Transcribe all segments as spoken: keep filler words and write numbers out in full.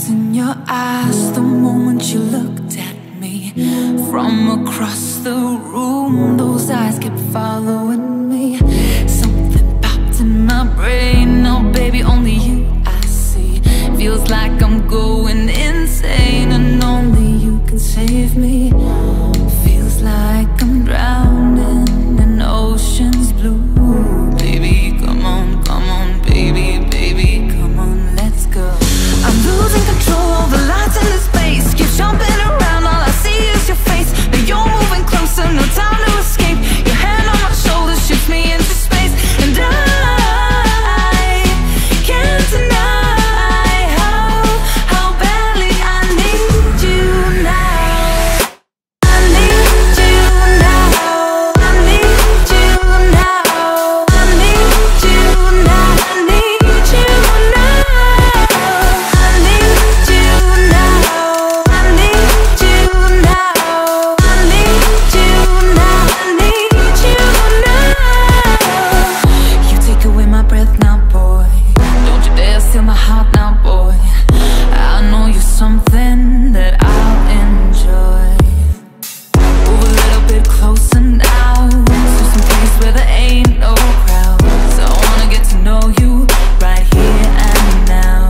trapped in your eyes the moment you looked at me. From across the room, those eyes kept following me. Something popped in my brain, now baby only you I see. Feels like I'm going insane and only you can save me. Feels like I'm drowning in ocean's blue. Baby, come on, come on, baby, baby, come on, let's go. I'm losing control over lights in the space. Keep jumping around, all I see is your face. Now you're moving closer, no time to escape. Your hand on my shoulder shifts me into space. And I can't deny how, how badly I need you now. I need you now. I need you now. I need you now. I need you now. I need you now. I need you now. I need you now. I need you now. You take away my breath now, boy. Don't you dare steal my heart now, boy. I know you're something that I'll enjoy. Move a little bit closer now, to some place where there ain't no crowds. I wanna get to know you right here and now.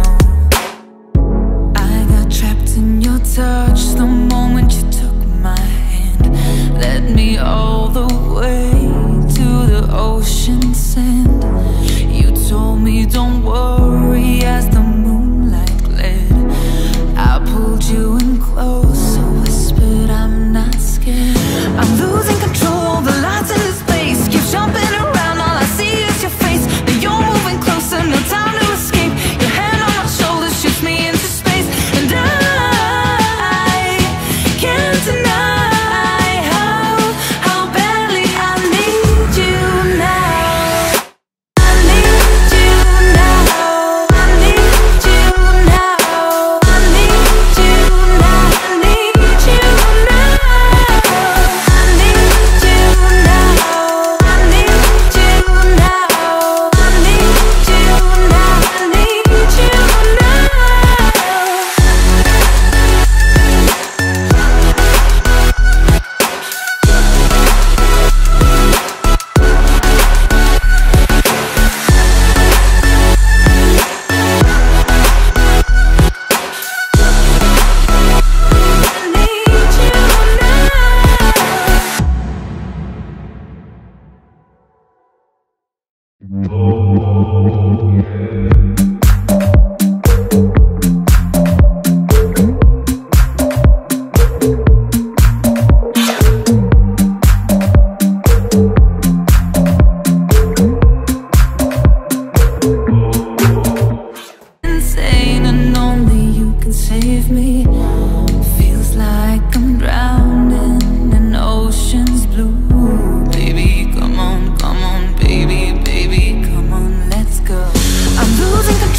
I got trapped in your touch the moment you took my hand. Led me all the way to the ocean sand. You told me don't worry as the moonlight gled. I pulled you in close, whispered I'm not scared. I'm losing control over lights in the space. Keep jumping around, all I see is your face. Now you're moving closer, no time to escape. Your hand on my shoulder shifts me into space. And I can't deny how, how badly I need you now. I need you now. I need you now. I need you now. I need you now. I need you now. I need you now. I need you now. I need you now. Insane and only you can save me. Feels like I'm drowning in ocean's blue. Baby, come on, come on, baby, baby, come on, let's go. I'm losing control.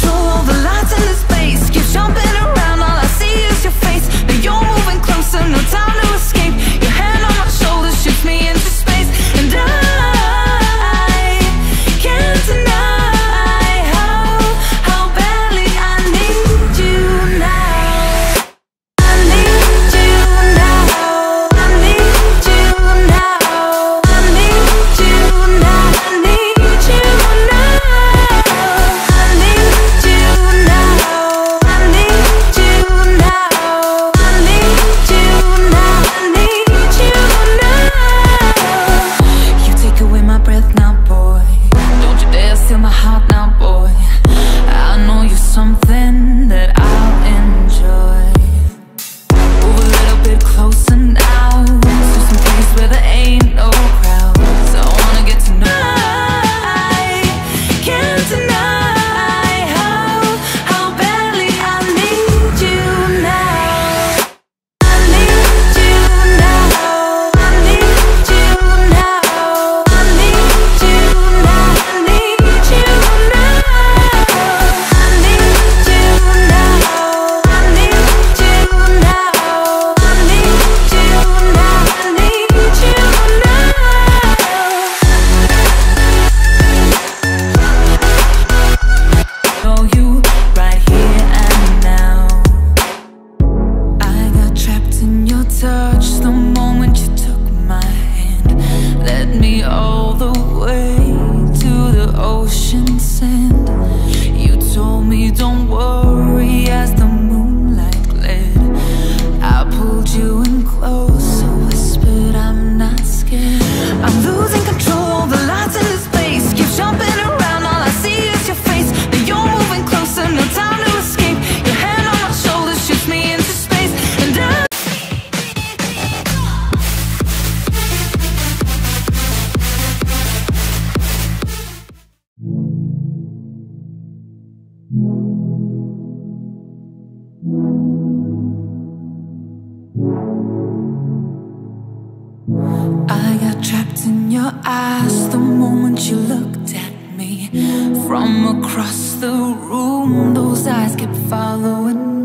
in your eyes the moment you looked at me. From across the room, those eyes kept following me.